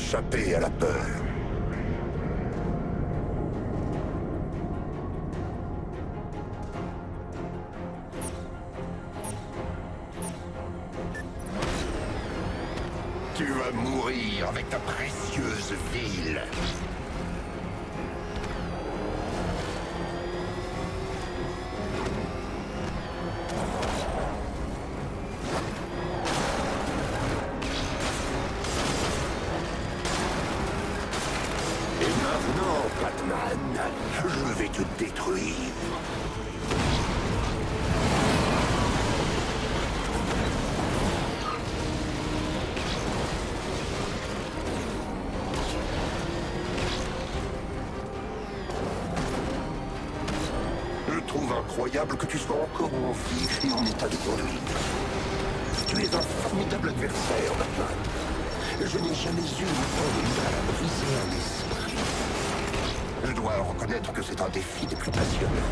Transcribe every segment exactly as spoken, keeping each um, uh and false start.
échapper à la peur. Tu vas mourir avec ta précieuse ville. Et maintenant, Batman, je vais te détruire. Je trouve incroyable que tu sois encore en vie et en état de conduite. Tu es un formidable adversaire, Batman. Je n'ai jamais eu autant à briser un esprit. Je dois reconnaître que c'est un défi des plus passionnants.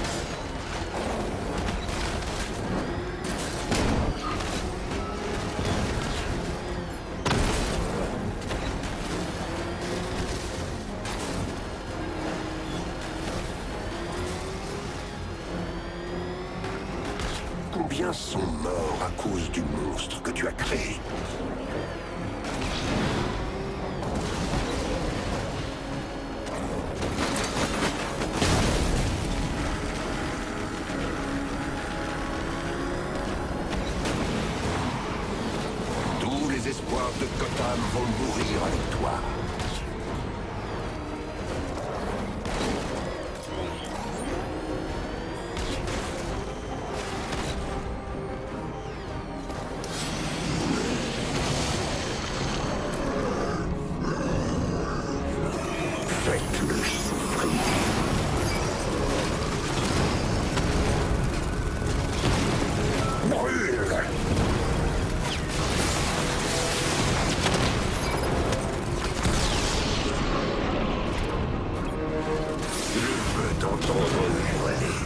Combien sont morts à cause du monstre que tu as créé? Tous les espoirs de Gotham vont mourir avec toi. Faites-le souffrir. Brûle! Je veux t'entendre hurler.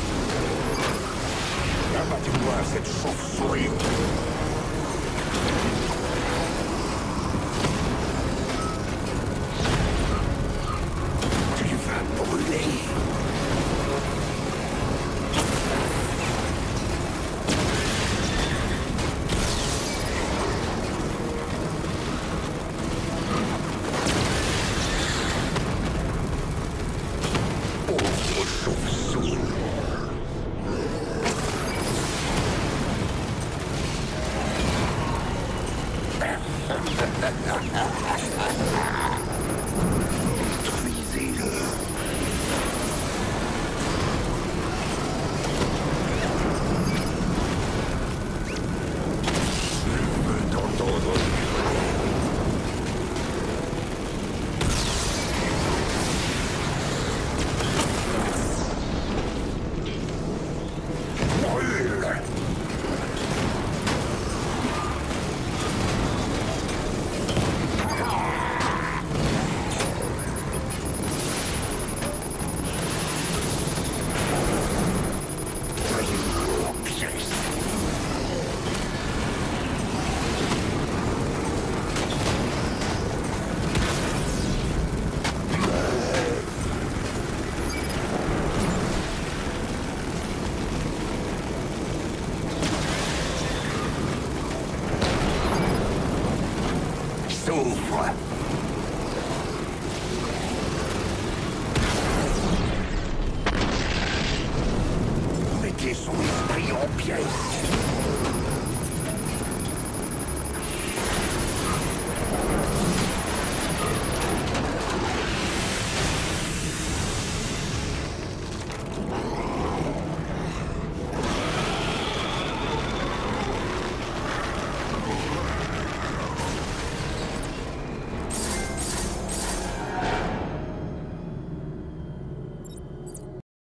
Abattez-moi cette chauve-souris. Détruisez-le. Je veux t'entendre. Brûle! S'ouvre. Mettez son esprit en pièces.